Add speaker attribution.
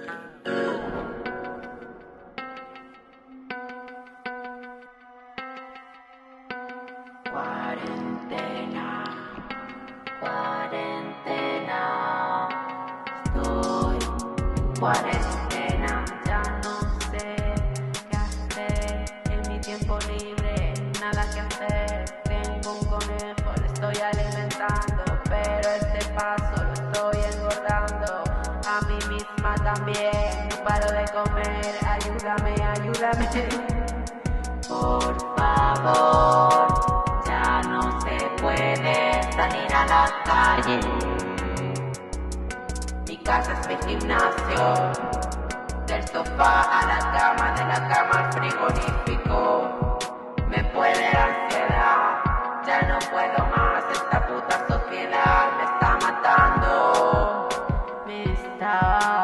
Speaker 1: Cuarentena, cuarentena, estoy en cuarentena, ya no sé qué hacer en mi tiempo libre, nada que hacer, tengo un conejo, le estoy alimentando, pero este paso lo estoy engordando, a mí misma también, no paro de comer, ayúdame, ayúdame, por favor. Ya no se puede salir a la calle. Mi casa es mi gimnasio. Del sofá a la cama, de la cama al frigorífico. Me puede la ansiedad. Ya no puedo más. Esta puta sociedad me está matando. Me está